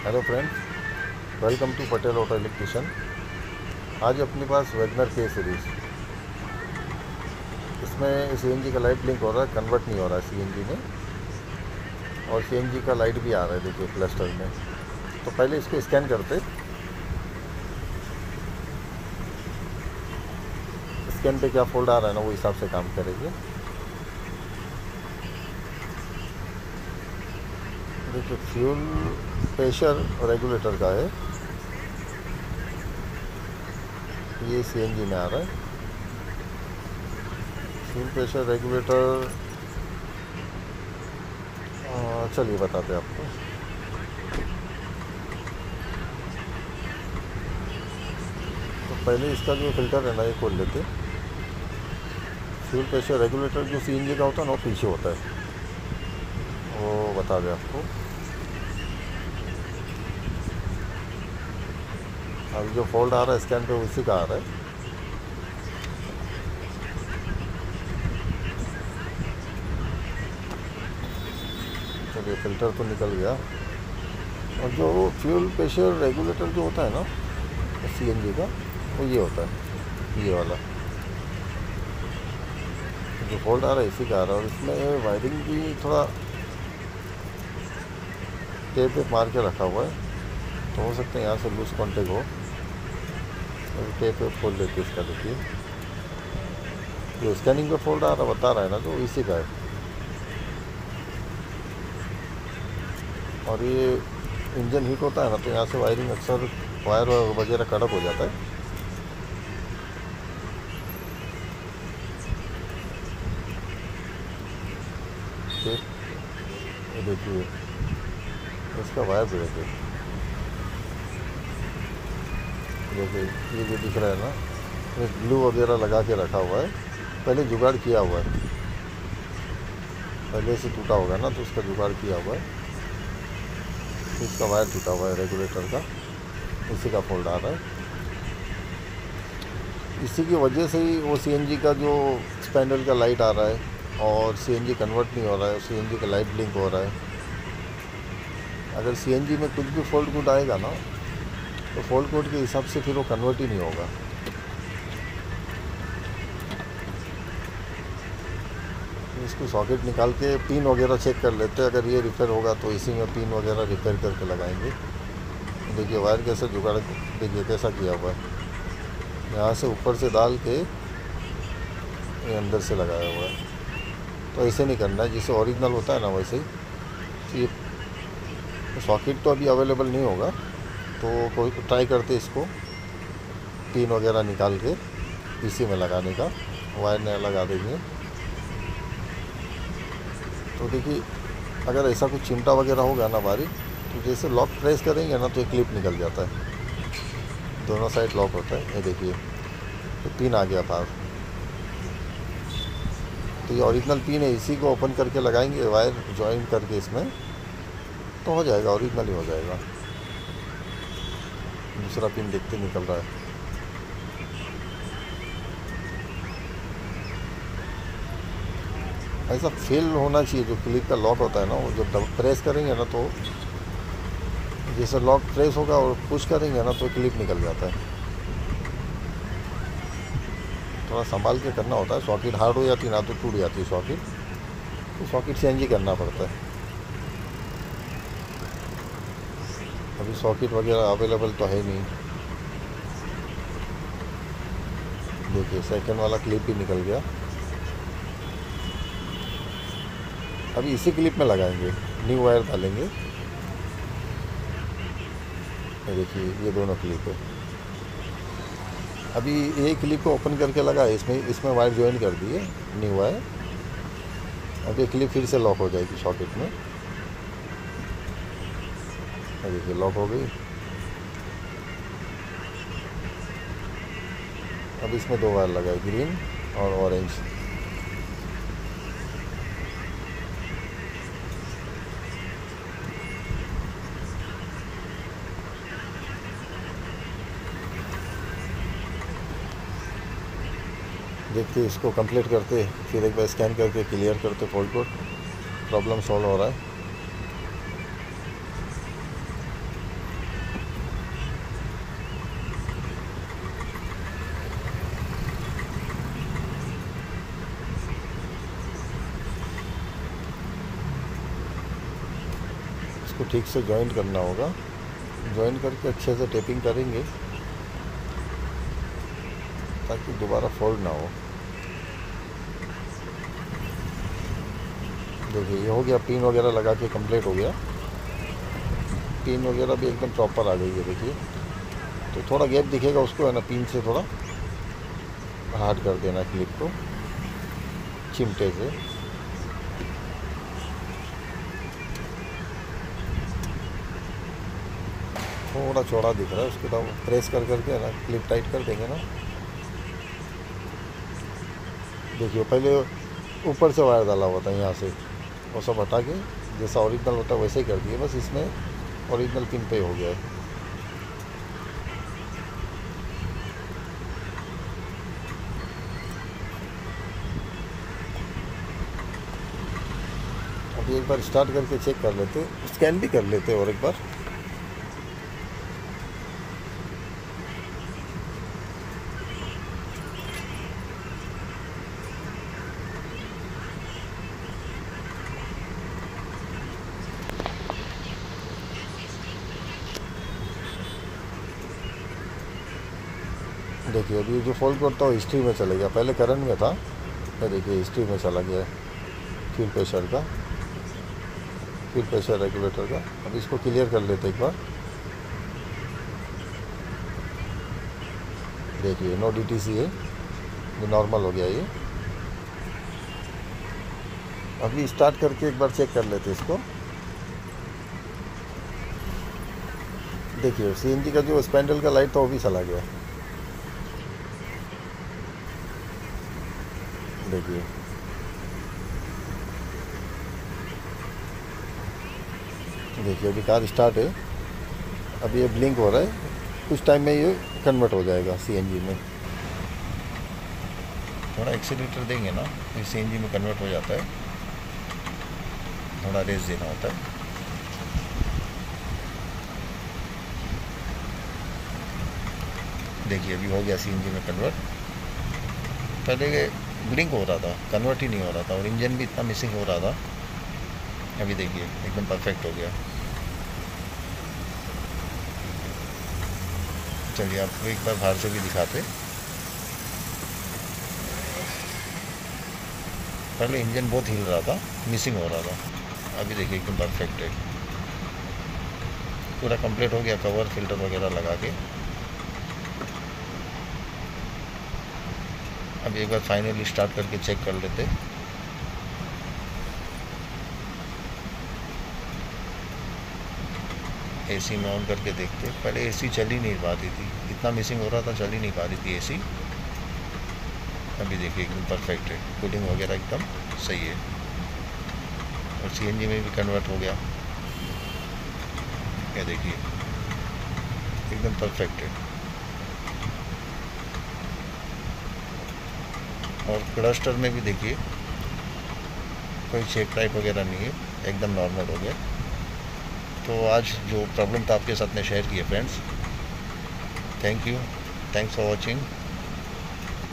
Hello friends, welcome to Patel auto electrician. आज अपने पास वैगनर के सीरीज़, इसमें सीएनजी का लाइट ब्लिंक हो रहा है, कन्वर्ट नहीं हो रहा है सीएनजी में, और सीएनजी का लाइट भी आ रहा है, देखिए क्लस्टर में। तो पहले इसको स्कैन करते, स्कैन पे क्या फोल्ड आ रहा है ना, वो हिसाब से काम करेंगे। देखिए फ्यूल प्रेशर रेगुलेटर का है, ये सीएनजी में आ रहा है। फ्यूल प्रेशर रेगुलेटर, चलिए बताते हैं आपको। तो पहले इसका जो फिल्टर है ना, ये खोल लेते। फ्यूल प्रेशर रेगुलेटर जो सीएनजी का होता है ना, वो पीछे होता है, वो बता दें आपको। अभी जो फोल्ड आ रहा है स्कैन पे, उसी का आ रहा है। चलिए फ़िल्टर तो निकल गया। और जो फ्यूल प्रेशर रेगुलेटर जो होता है ना सीएनजी का, वो ये होता है, ये वाला जो फोल्ड आ रहा है इसी का आ रहा है। और इसमें वायरिंग भी थोड़ा टेप वेप मार के रखा हुआ है, तो हो सकता है यहाँ से लूज कॉन्टेक्ट हो। तो टेप वेप खोल लेते इसका, देखिए जो स्कैनिंग पे फोल्ड आ रहा बता रहा है ना, तो इसी का है। और ये इंजन हीट होता है ना, तो यहाँ से वायरिंग अक्सर वायर वगैरह कड़क हो जाता है। ये देखिए इसका वायर ब्रेक है, देखिए ये जो दिख रहा है ना, ये ग्लू वगैरह लगा के रखा हुआ है, पहले जुगाड़ किया हुआ है, पहले से टूटा होगा ना, तो उसका जुगाड़ किया हुआ है। इसका वायर टूटा हुआ है रेगुलेटर का, इसी का फोल्ड आ रहा है। इसी की वजह से ही वो सीएनजी का जो स्पैंडल का लाइट आ रहा है, और सीएनजी कन्वर्ट नहीं हो रहा है, सीएनजी का लाइट ब्लिंक हो रहा है। अगर सीएनजी में कुछ भी फॉल्ट कोड आएगा ना, तो फॉल्ट कोड के हिसाब से फिर वो कन्वर्ट ही नहीं होगा। इसको सॉकेट निकाल के पिन वगैरह चेक कर लेते हैं, अगर ये रिपेयर होगा तो इसी में पिन वगैरह रिपेयर करके लगाएंगे। देखिए वायर कैसे जुगाड़, देखिए कैसा किया हुआ है, यहाँ से ऊपर से डाल के ये अंदर से लगाया हुआ है। तो ऐसे नहीं करना है, जिसे ओरिजिनल होता है ना वैसे ही। तो ये सॉकेट तो अभी अवेलेबल नहीं होगा, तो कोई ट्राई करते इसको पिन वगैरह निकाल के इसी में लगाने का, वायर नया लगा देंगे। तो देखिए अगर ऐसा कुछ चिमटा वगैरह होगा ना बारीक, तो जैसे लॉक प्रेस करेंगे ना, तो एक क्लिप निकल जाता है, दोनों साइड लॉक होता है। ये देखिए तो पिन आ गया बाहर, तो ये ओरिजिनल पिन है, इसी को ओपन करके लगाएंगे वायर ज्वाइन करके इसमें, तो हो जाएगा, ओरिजिनल ही हो जाएगा। दूसरा पिन देखते निकल रहा है। ऐसा फील होना चाहिए, जो क्लिप का लॉक होता है ना, वो जब प्रेस करेंगे ना, तो जैसे लॉक प्रेस होगा और पुश करेंगे ना, तो क्लिप निकल जाता है। थोड़ा संभाल के करना होता है, सॉकेट हार्ड हो जाती है ना, तो टूट जाती है सॉकेट, तो सॉकेट चेंज ही करना पड़ता है। अभी सॉकेट वगैरह अवेलेबल तो है नहीं। देखिए सेकंड वाला क्लिप भी निकल गया। अभी इसी क्लिप में लगाएंगे, न्यू वायर डालेंगे। देखिए ये दोनों क्लिप है। अभी एक क्लिप को ओपन करके लगा है, इसमें वायर ज्वाइन कर दिए, न्यू वायर। अब ये क्लिप फिर से लॉक हो जाएगी सॉकेट में। देखिए लॉक हो गई। अब इसमें दो वायर लगाए, ग्रीन और ऑरेंज। देखते इसको कंप्लीट करते, फिर एक बार स्कैन करके क्लियर करते फॉल्ट कोड, प्रॉब्लम सॉल्व हो रहा है। इसको ठीक से जॉइंट करना होगा। जॉइंट करके अच्छे से टेपिंग करेंगे ताकि दोबारा फोल्ड ना हो। देखिए ये हो गया, पिन वगैरह लगा के कंप्लीट हो गया। पिन वगैरह भी एकदम प्रॉपर आ गई है। देखिए तो थोड़ा गैप दिखेगा उसको है ना, पिन से थोड़ा हार्ड कर देना क्लिप को चिमटे से। थोड़ा चौड़ा दिख रहा है, उसके बाद प्रेस कर करके है ना क्लिप टाइट कर देंगे ना। देखिए पहले ऊपर से वायर डाला हुआ था यहाँ से, वो सब हटा के जैसा ओरिजिनल होता है वैसे ही कर दिए, बस इसमें ओरिजिनल पिन पे हो गया है। अभी एक बार स्टार्ट करके चेक कर लेते, स्कैन भी कर लेते और एक बार। देखिए अभी जो फोल्ड करता है हिस्ट्री में चले गया, पहले करंट में था, ये देखिए हिस्ट्री में चला गया है फ्यूल प्रेशर का, फ्यूल प्रेशर रेगुलेटर का। अब इसको क्लियर कर लेते एक बार। देखिए नो DTC है, ये नॉर्मल हो गया ये। अभी स्टार्ट करके एक बार चेक कर लेते इसको। देखिए CNG का जो स्पैंडल का लाइट था वो भी चला गया। देखिए देखिए अभी कार स्टार्ट है, अभी ये ब्लिंक हो रहा है, कुछ टाइम में ये कन्वर्ट हो जाएगा CNG में। थोड़ा एक्सीलेटर देंगे ना तो CNG में कन्वर्ट हो जाता है, थोड़ा रेस देना होता है। देखिए अभी हो गया CNG में कन्वर्ट। पहले ब्लिंक हो रहा था, कन्वर्ट ही नहीं हो रहा था और इंजन भी इतना मिसिंग हो रहा था। अभी देखिए एकदम परफेक्ट हो गया। चलिए आपको एक बार बाहर से भी दिखाते। पहले इंजन बहुत हिल रहा था, मिसिंग हो रहा था, अभी देखिए एकदम परफेक्ट है, पूरा कंप्लीट हो गया कवर फिल्टर वगैरह लगा के। अब एक बार फाइनली स्टार्ट करके चेक कर लेते। AC में ऑन करके देखते। पहले AC चल ही नहीं पाती थी, इतना मिसिंग हो रहा था, चल ही नहीं पा रही थी AC। अभी देखिए एकदम परफेक्ट है, कूलिंग वगैरह एकदम सही है और CNG में भी कन्वर्ट हो गया। ये देखिए एकदम परफेक्ट है और क्लस्टर में भी देखिए कोई चेक टाइप वगैरह नहीं है, एकदम नॉर्मल हो गया। तो आज जो प्रॉब्लम था आपके साथ में शेयर किया friends. Thank you, thanks for watching.